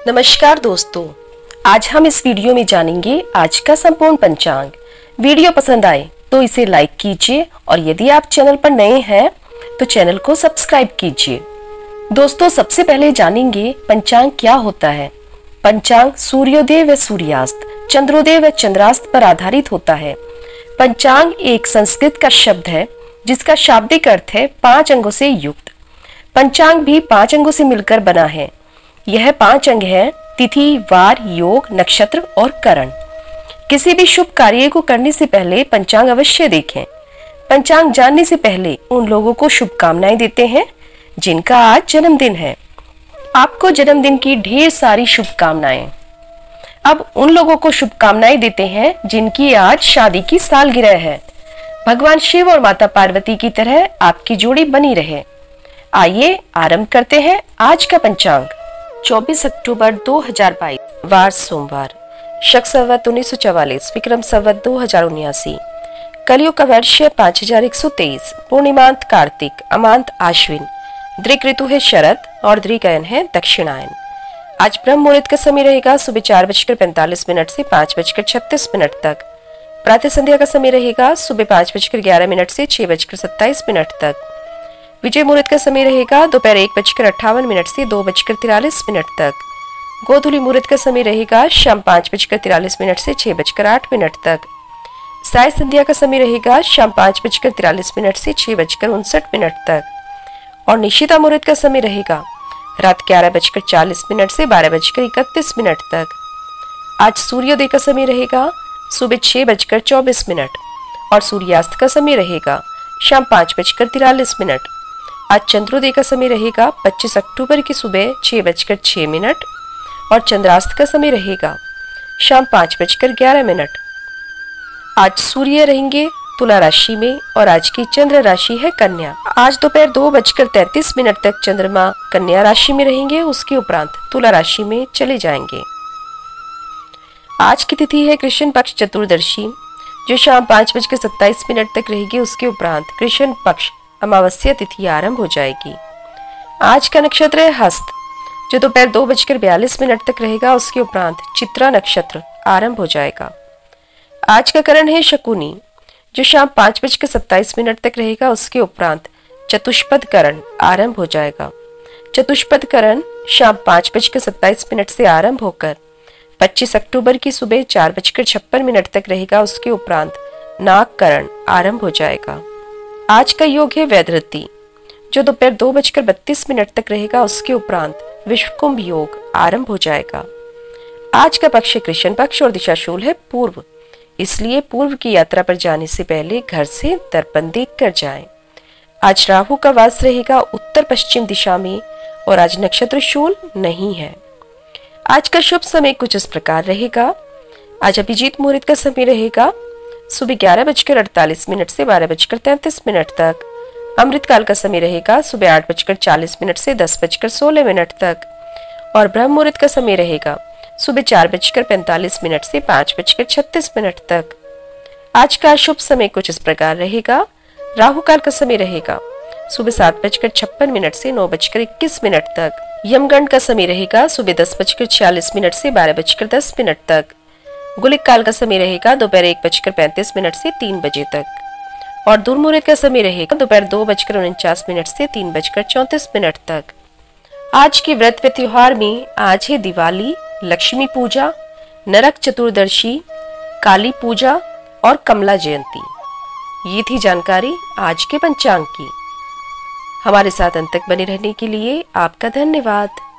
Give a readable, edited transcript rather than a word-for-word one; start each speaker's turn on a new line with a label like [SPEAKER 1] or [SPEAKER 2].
[SPEAKER 1] नमस्कार दोस्तों, आज हम इस वीडियो में जानेंगे आज का संपूर्ण पंचांग। वीडियो पसंद आए तो इसे लाइक कीजिए और यदि आप चैनल पर नए हैं तो चैनल को सब्सक्राइब कीजिए। दोस्तों, सबसे पहले जानेंगे पंचांग क्या होता है। पंचांग सूर्योदय व सूर्यास्त, चंद्रोदय व चंद्रास्त पर आधारित होता है। पंचांग एक संस्कृत का शब्द है जिसका शाब्दिक अर्थ है 5 अंगों से युक्त। पंचांग भी 5 अंगों से मिलकर बना है। यह 5 अंग हैं: तिथि, वार, योग, नक्षत्र और करण। किसी भी शुभ कार्य को करने से पहले पंचांग अवश्य देखें। पंचांग जानने से पहले उन लोगों को शुभकामनाएं देते हैं जिनका आज जन्मदिन है। आपको जन्मदिन की ढेर सारी शुभकामनाएं। अब उन लोगों को शुभकामनाएं देते हैं जिनकी आज शादी की सालगिरह है। भगवान शिव और माता पार्वती की तरह आपकी जोड़ी बनी रहे। आइए आरंभ करते हैं आज का पंचांग। 24 अक्टूबर 2022, वार सोमवार, शक संवत 1944, विक्रम संवत 2079, कलयुग का वर्ष है 5123, पूर्णिमांत कार्तिक, अमांत आश्विन, दृक ऋतु है शरद और दृगयन है दक्षिणायन। आज ब्रह्म मुहूर्त का समय रहेगा सुबह 4:45 से 5:36 तक। प्रातः संध्या का समय रहेगा सुबह 5:11 से 6:27 तक। विजय मुहूर्त का समय रहेगा दोपहर 1:58 से 2:43 तक। गोधूली मुहूर्त का समय रहेगा शाम 5:43 से 6:08 तक। साय संध्या का समय रहेगा शाम 5:43 से 6:59 तक। और निशिता मुहूर्त का समय रहेगा रात 11:40 से 12:31 तक। आज सूर्योदय का समय रहेगा सुबह 6:24 और सूर्यास्त का समय रहेगा शाम 5:43। आज चंद्रोदय का समय रहेगा 25 अक्टूबर की सुबह 6:06 और चंद्रास्त का समय रहेगा शाम 5:11। आज सूर्य रहेंगे तुला राशि में और आज की चंद्र राशि है कन्या। आज दोपहर 2:33 तक चंद्रमा कन्या राशि में रहेंगे, उसके उपरांत तुला राशि में चले जाएंगे। आज की तिथि है कृष्ण पक्ष चतुर्दशी जो शाम 5:27 तक रहेगी, उसके उपरांत कृष्ण पक्ष अमावस्या तिथि आरंभ हो जाएगी। आज का नक्षत्र है हस्त जो दोपहर 2:42 तक रहेगा, उसके उपरांत चित्रा नक्षत्र आरंभ हो जाएगा। आज का करण है शकुनी जो शाम 5:27 तक रहेगा, उसके उपरांत चतुष्पद करण आरंभ हो जाएगा। चतुष्पद करण शाम 5:27 से आरंभ होकर 25 अक्टूबर की सुबह 4:56 तक रहेगा, उसके उपरांत नाग करण आरंभ हो जाएगा। आज का योग है वैधृति जो दोपहर 2:32 तक रहेगा, उसके उपरांत विश्वकुंभ योग आरंभ हो जाएगा। आज का पक्ष कृष्ण पक्ष और दिशाशूल है पूर्व, इसलिए पूर्व की यात्रा पर जाने से पहले घर से दर्पण देख कर जाएं। आज राहु का वास रहेगा उत्तर पश्चिम दिशा में और आज नक्षत्र शूल नहीं है। आज का शुभ समय कुछ इस प्रकार रहेगा। आज अभिजीत मुहूर्त का समय रहेगा सुबह 11:48 से 12:33 तक। अमृत काल का समय रहेगा सुबह 8:40 से 10:16 तक। और ब्रह्म मुहूर्त का समय रहेगा सुबह 4:45 से 5:36 तक। आज का शुभ समय कुछ इस प्रकार रहेगा। राहु काल का समय रहेगा सुबह 7:56 से 9:21 तक। यमगंड का समय रहेगा सुबह 10:46 से 12:10 तक। गुलिक काल का समय रहेगा दोपहर 1:35 से 3 बजे तक। और दुर्मुहूर्त का समय रहेगा दोपहर 2:49 से 3:34 तक। आज के व्रत व त्योहार में आज है दिवाली, लक्ष्मी पूजा, नरक चतुर्दशी, काली पूजा और कमला जयंती। ये थी जानकारी आज के पंचांग की। हमारे साथ अंत तक बने रहने के लिए आपका धन्यवाद।